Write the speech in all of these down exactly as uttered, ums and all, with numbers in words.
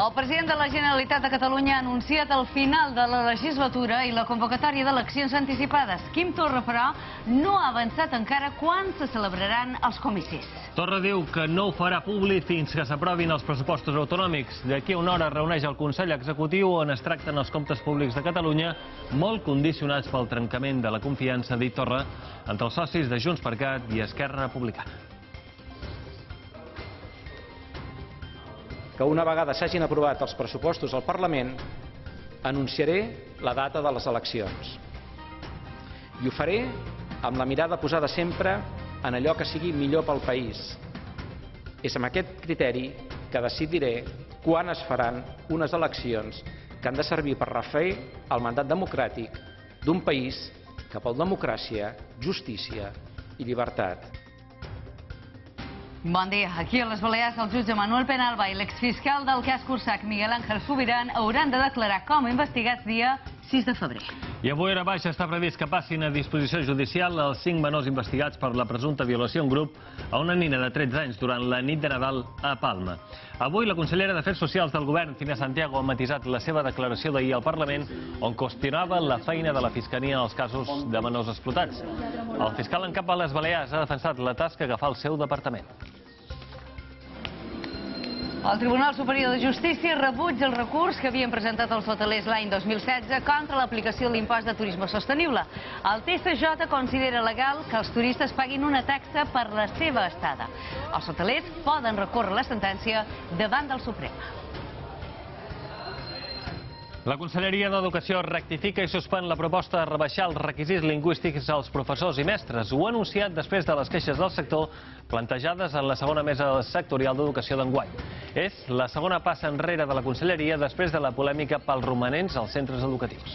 El president de la Generalitat de Catalunya ha anunciat el final de la legislatura i la convocatòria d'eleccions anticipades. Quim Torra, però, no ha avançat encara quan se celebraran els comicis. Torra diu que no ho farà públic fins que s'aprovin els pressupostos autonòmics. D'aquí a una hora reuneix el Consell Executiu on es tracten els comptes públics de Catalunya, molt condicionats pel trencament de la confiança, dit Torra, entre els socis de Junts per Cat i Esquerra Republicana. Que una vegada s'hagin aprovat els pressupostos al Parlament, anunciaré la data de les eleccions. I ho faré amb la mirada posada sempre en allò que sigui millor pel país. És amb aquest criteri que decidiré quan es faran unes eleccions que han de servir per refer el mandat democràtic d'un país cap a la democràcia, justícia i llibertat. Bon dia. Aquí a les Balears, el jutge Manuel Penalba i l'exfiscal del cas Cursac, Miguel Ángel Subirán, hauran de declarar com a investigats dia sis de febrer. I avui a hora baixa està previst que passin a disposició judicial els cinc menors investigats per la presumpta violació en grup a una nina de tretze anys durant la nit de Nadal a Palma. Avui la consellera d'Afers Socials del govern, Fina Santiago, ha matisat la seva declaració d'ahir al Parlament on qüestionava la feina de la Fiscalia en els casos de menors explotats. El fiscal en cap a les Balears ha defensat la tasca que fa el seu departament. El Tribunal Superior de Justícia rebutja el recurs que havien presentat els hotelers l'any dos mil setze contra l'aplicació de l'impost de turisme sostenible. El T S J considera legal que els turistes paguin una taxa per la seva estada. Els hotelers poden recórrer la sentència davant del Suprem. La Conselleria d'Educació rectifica i suspèn la proposta de rebaixar els requisits lingüístics als professors i mestres. Ho ha anunciat després de les queixes del sector plantejades en la segona mesa sectorial d'educació d'enguany. És la segona passa enrere de la Conselleria després de la polèmica pels romanents als centres educatius.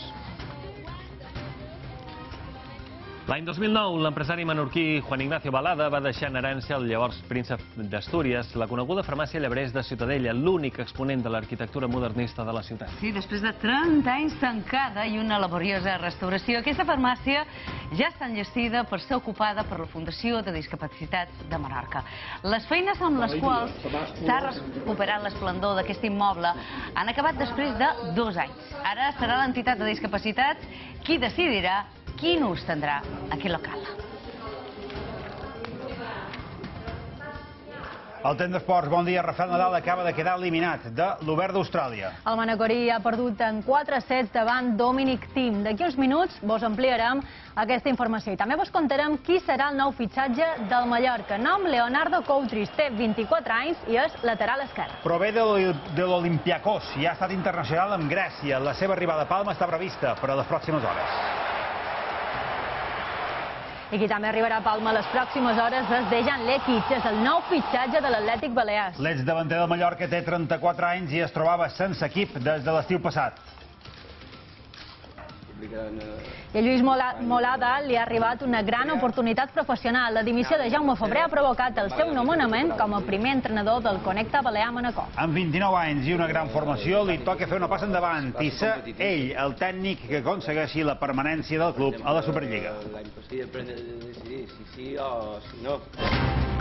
L'any dos mil nou, l'empresari menorquí Juan Ignacio Balada va deixar en herència al llavors príncep d'Astúries la coneguda farmàcia Llebrers de Ciutadella, l'únic exponent de l'arquitectura modernista de la ciutat. Sí, després de trenta anys tancada i una laboriosa restauració, aquesta farmàcia ja està enllestida per ser ocupada per la Fundació de Discapacitats de Menorca. Les feines amb les quals s'ha recuperat l'esplendor d'aquest immoble han acabat després de dos anys. Ara serà l'entitat de discapacitats qui decidirà quin ús tindrà aquest local. Al temps d'esports, bon dia. Rafael Nadal acaba de quedar eliminat de l'Obert d'Austràlia. El manacorí ha perdut en quatre sets davant Dominic Thiem. D'aquí uns minuts vos ampliarem aquesta informació i també vos contarem qui serà el nou fitxatge del Mallorca. Nom Leonardo Coutris, té vint-i-quatre anys i és lateral esquerre. Prové de l'Olympiakos i ha estat internacional amb Grècia. La seva arribada a Palma està prevista per a les pròximes hores. I qui també arribarà a Palma les pròximes hores és Dejan Lekic, és el nou fitxatge de l'Atlètic Balears. L'exdavanter del Mallorca té trenta-quatre anys i es trobava sense equip des de l'estiu passat. I a Lluís Molada li ha arribat una gran oportunitat professional. La dimissió de Jaume Febrer ha provocat el seu nomenament com a primer entrenador del Connecta Balear Manacor. Amb vint-i-nou anys i una gran formació li toca fer una passa endavant i ser ell el tècnic que aconsegueixi la permanència del club a la Superliga. L'any possible prendre de decidir si sí o si no.